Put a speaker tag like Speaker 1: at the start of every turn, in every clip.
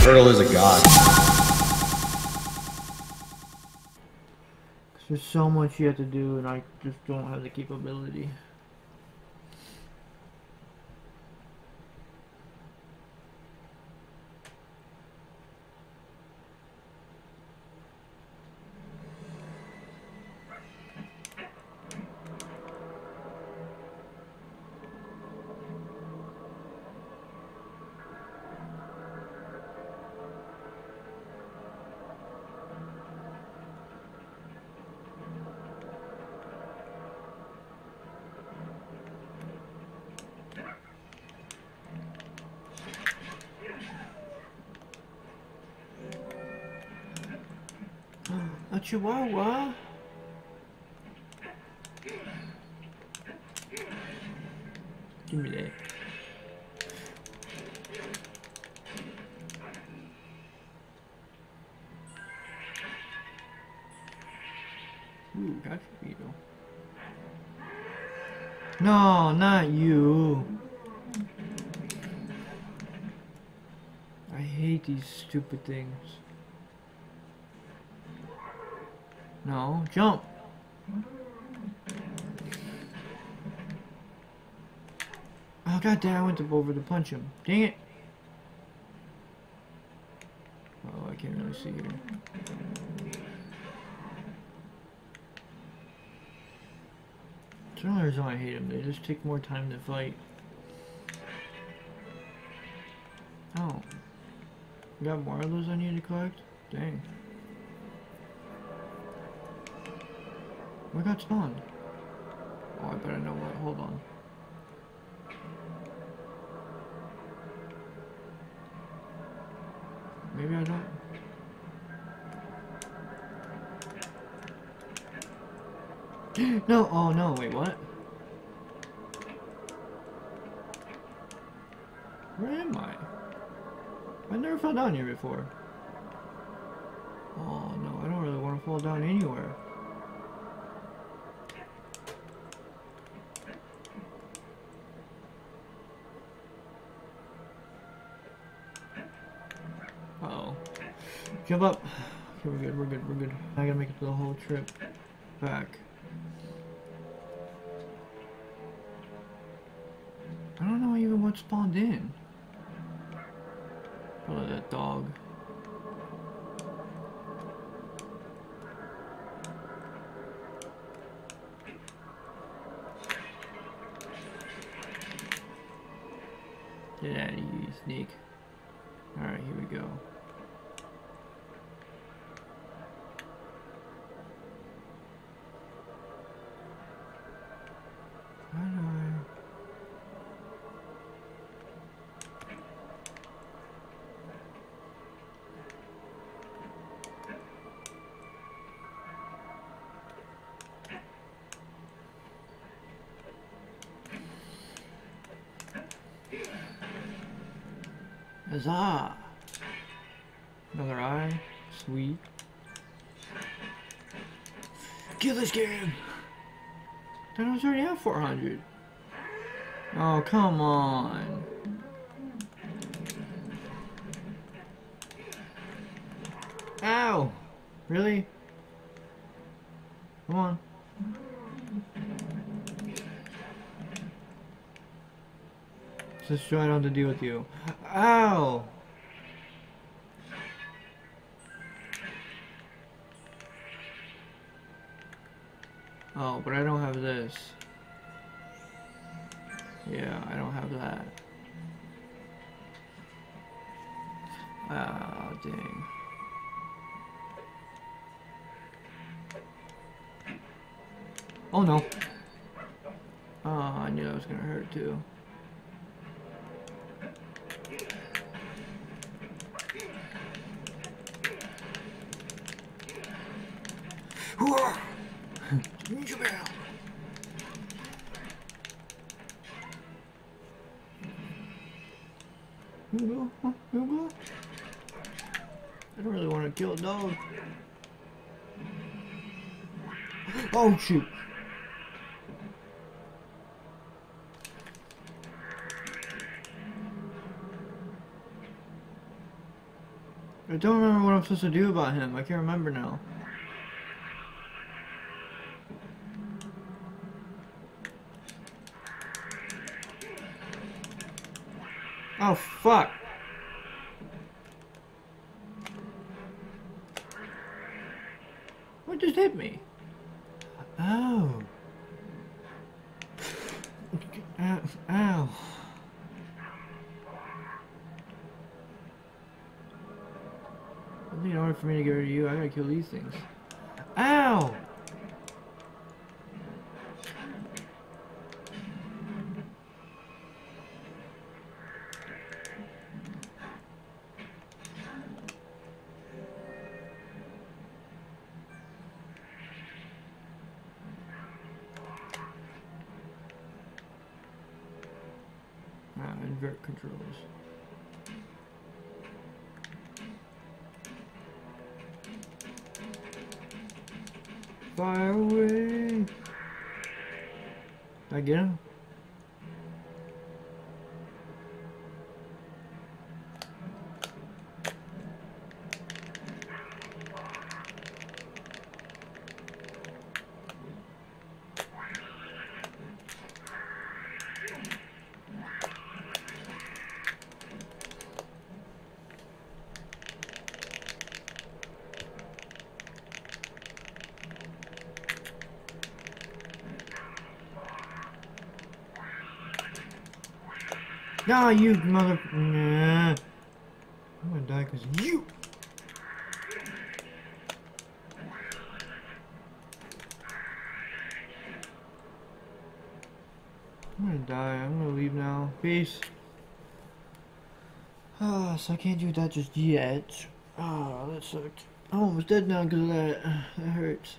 Speaker 1: Turtle is a god.
Speaker 2: There's so much you have to do, and I just don't have the capability. A chihuahua? Give me that. Ooh, gotcha beetle. No, not you. I hate these stupid things. No, jump! Oh god damn, I went over to punch him. Dang it! Oh, I can't really see here. That's the only reason why I hate them. They just take more time to fight. Oh. We got more of those I need to collect? Dang. What got spawned? Oh, I better know what. Hold on. Maybe I don't. No, oh no, wait, what? Where am I? I never fell down here before. Oh no, I don't really want to fall down anywhere. Uh-oh. Jump up. Okay, we're good, we're good, we're good. I gotta make it the whole trip back. I don't know even what spawned in. Probably that dog. Get out of here, you sneak. Alright, here we go. How do I... Huzzah! Another eye. Sweet. Kill this game! Then I was already at 400. Oh, come on. Ow! Really? Come on. Just trying not to deal with you. Ow! Oh, but I don't have this. Yeah, I don't have that. Ah, dang. Oh no. Oh, I knew that was gonna hurt too. Ninja Bell. You go, you go. I don't really want to kill a dog. Oh shoot. I don't remember what I'm supposed to do about him. I can't remember now. Oh, fuck. What just hit me? Oh. Ow. I think in order for me to get rid of you, I gotta kill these things. Ow! Invert controls. Fire away! Did I get him? Nah, you mother... Nah. I'm gonna die because of you! I'm gonna die. I'm gonna leave now. Peace. Ah, so I can't do that just yet. Ah, that sucked. I'm almost dead now because of that. That hurts.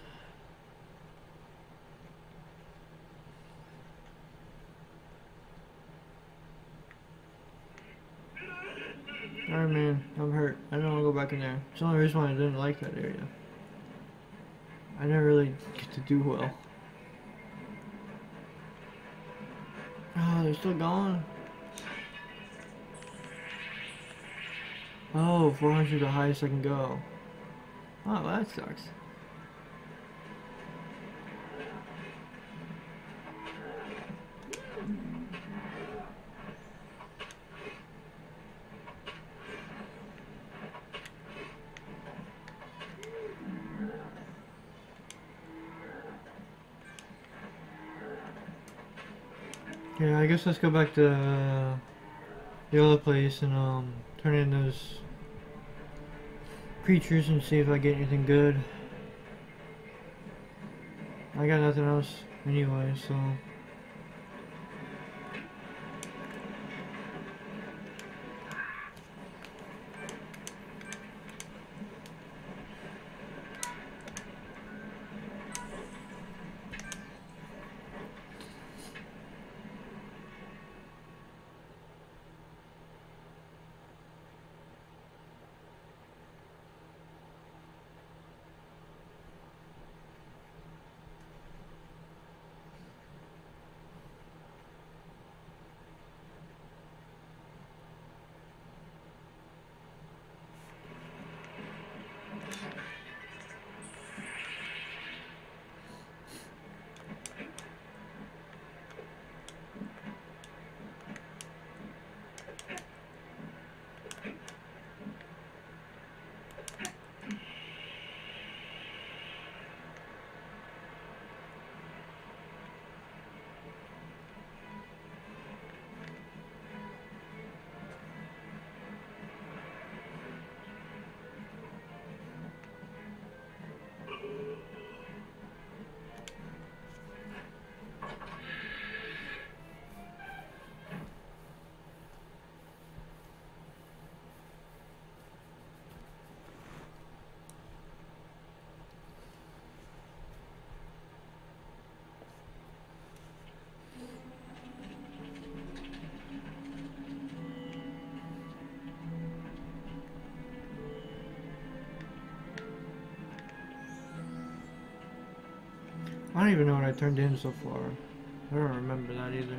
Speaker 2: Alright, man, I'm hurt. I don't want to go back in there. It's the only reason why I didn't like that area. I never really get to do well. Oh, they're still going? Oh, 400 is the highest I can go. Oh, that sucks. Yeah, I guess let's go back to the other place and turn in those creatures and see if I get anything good. I got nothing else anyway, so... I don't even know what I turned in so far. I don't remember that either.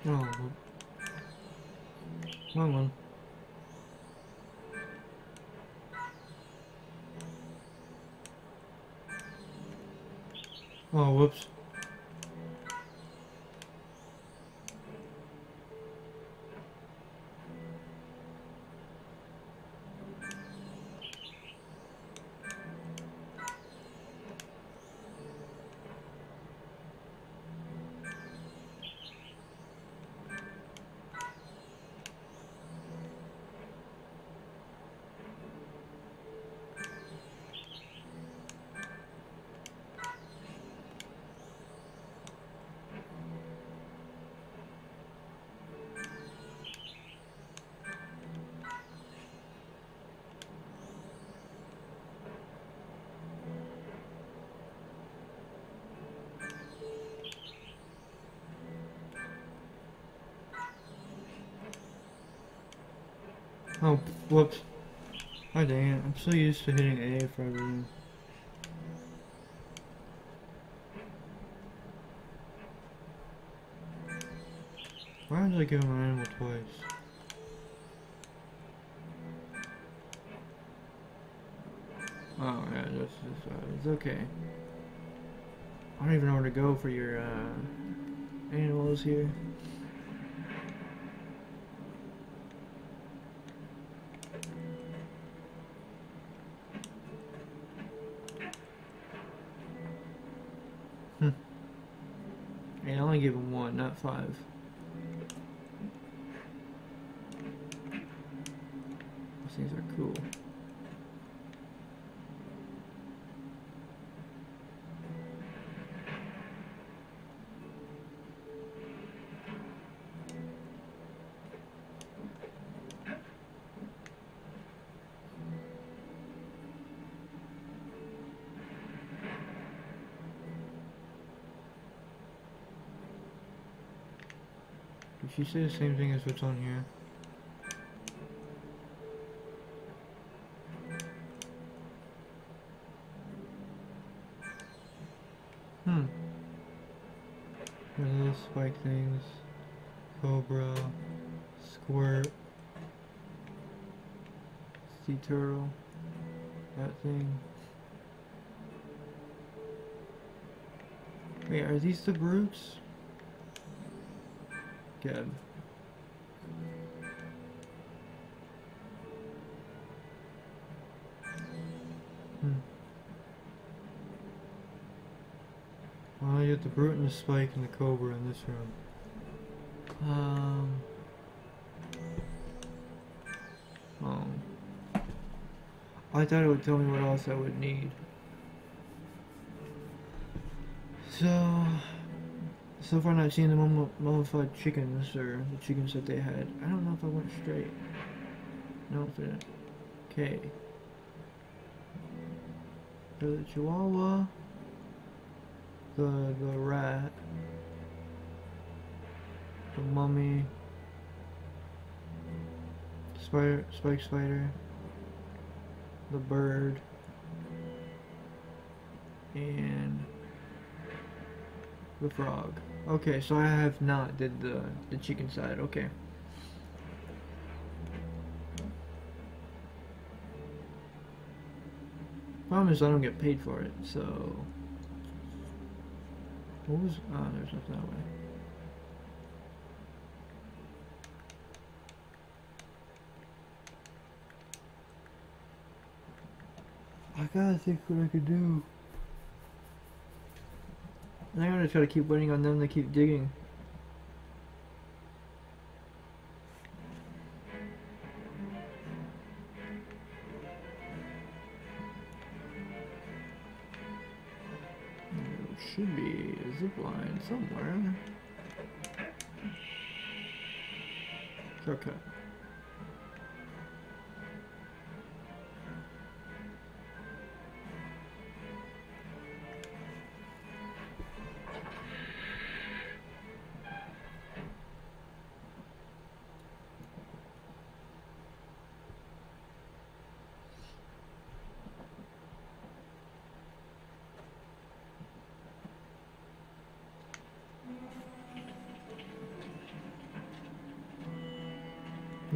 Speaker 2: Oh, wrong one. Oh, whoops. Oh, whoops. Oh, dang it. I'm so used to hitting A for everything. Why did I give him an animal twice? Oh, yeah, it's okay. I don't even know where to go for your, animals here. I only gave him 1, not 5. These things are cool. Did she say the same thing as what's on here? What are those spike things? Cobra, squirt, sea turtle, that thing. Wait, are these the brutes? Good. Well, you get the brute and the spike and the cobra in this room. Oh. I thought it would tell me what else I would need. So far not seeing the mummified chickens, or the chickens that they had. I don't know if I went straight. No, it didn't. Okay. The chihuahua. The rat. The mummy. Spike spider. The bird. And the frog. Okay, so I have not did the chicken side. Okay. Problem is I don't get paid for it, so what was there's nothing that way. I gotta think what I could do. And I'm gonna try to keep waiting on them to keep digging. There should be a zip line somewhere. Shortcut.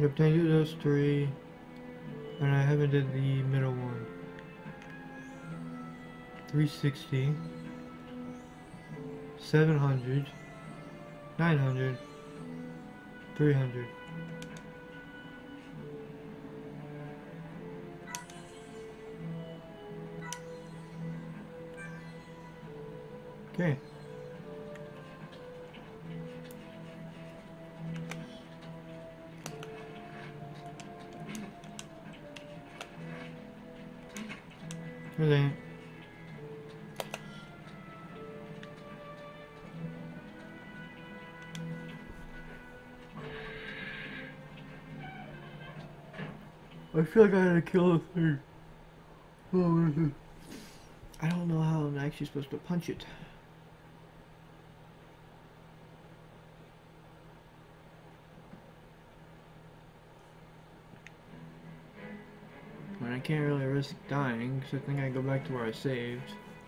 Speaker 2: Yep, thank you, those 3. And I haven't did the middle one. 360. 700. 900. 300. Okay. It ain't. I feel like I had to kill a thing. Oh, what is it? I don't know how I'm actually supposed to punch it. I mean, I can't really risk dying, because I think I go back to where I saved.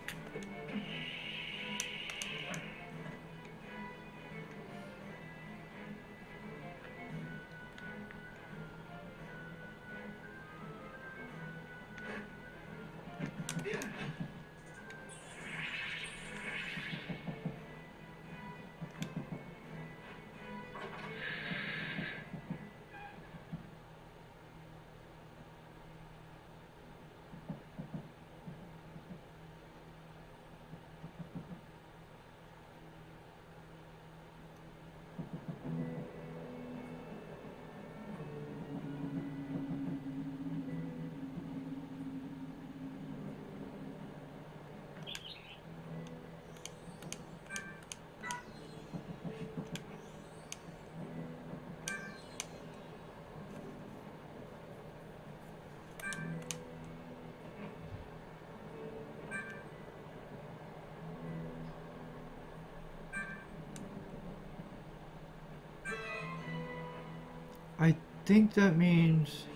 Speaker 2: I think that means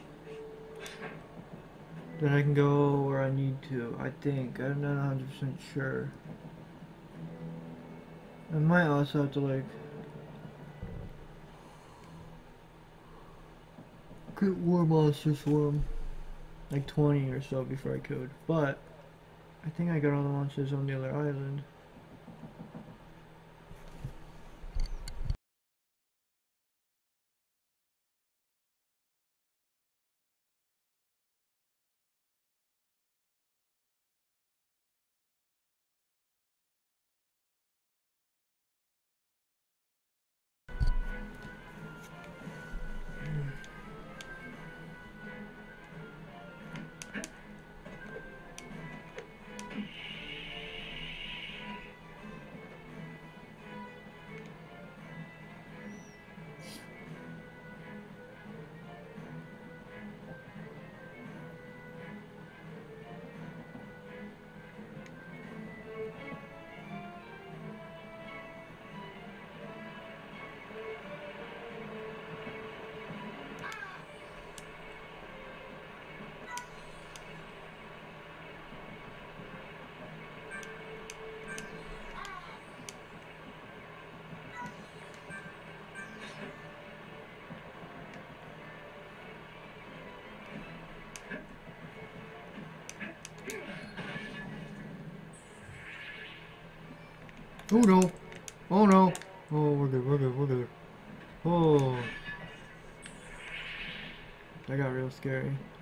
Speaker 2: that I can go where I need to. I think. I'm not 100% sure. I might also have to, like, get war monsters for them. Like 20 or so before I could. But I think I got all the monsters on the other island. Oh no! Oh no! Oh, we're good, we're good, we're good. Oh. That got real scary.